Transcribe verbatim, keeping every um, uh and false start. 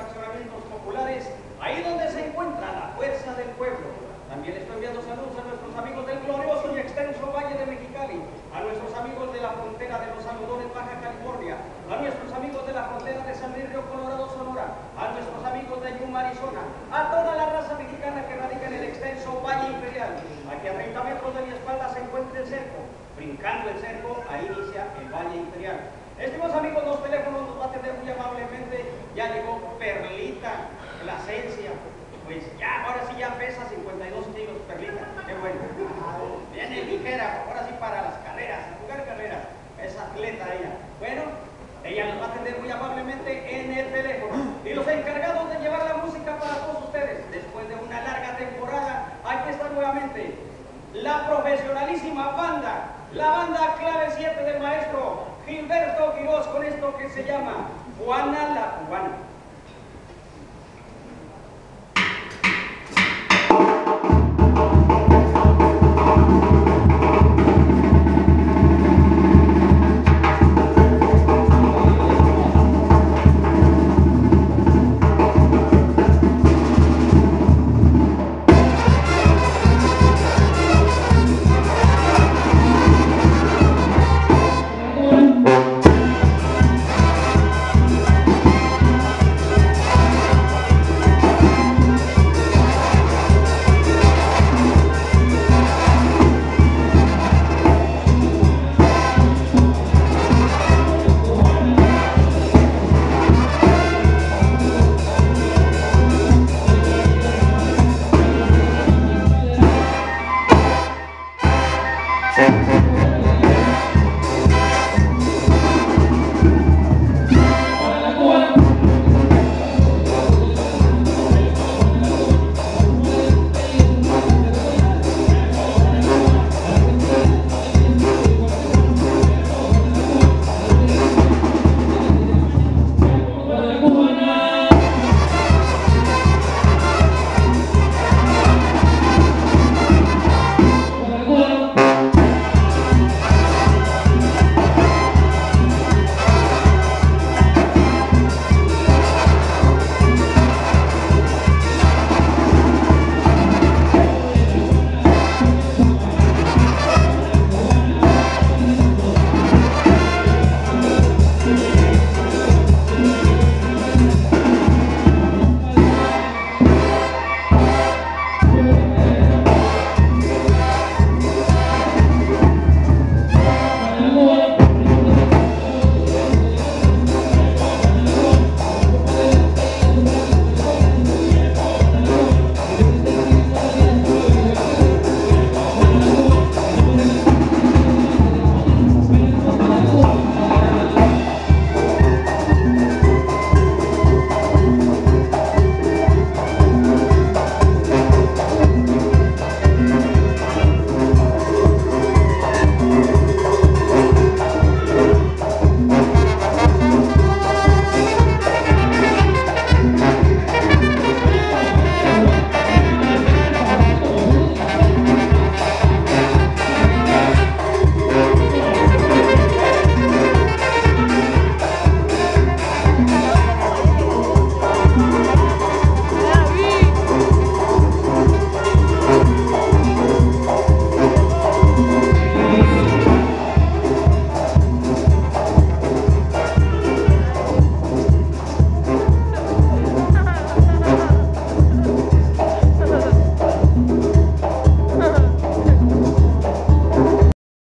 fraccionamientos populares, ahí donde se encuentra la fuerza del pueblo. También estoy enviando saludos a nuestros amigos del glorioso y extenso Valle de Mexicali, a nuestros amigos de la frontera de los algodones Baja California, a nuestros amigos de la frontera de San Luis Río Colorado, Sonora, a nuestros amigos de Yuma, Arizona, a toda la raza mexicana que radica en el extenso Valle Imperial. Aquí a treinta metros de mi espalda se encuentra el cerco. Brincando el cerco, ahí inicia el Valle Imperial. Estimados amigos, los teléfonos nos va a atender muy amablemente. Ya llegó Perlita, Plasencia. Pues ya, ahora sí ya pesa cincuenta y dos kilos, Perlita. Qué bueno. Viene ligera, ahora sí para las carreras, a jugar carreras. Es atleta ella. Bueno, ella nos va a atender muy amablemente en el teléfono. Y los encargados de llevar la música para todos ustedes, después de una larga temporada, aquí está nuevamente la profesionalísima banda, la banda clave siete del maestro Gilberto Quiroz, con esto que se llama Juana la Cubana.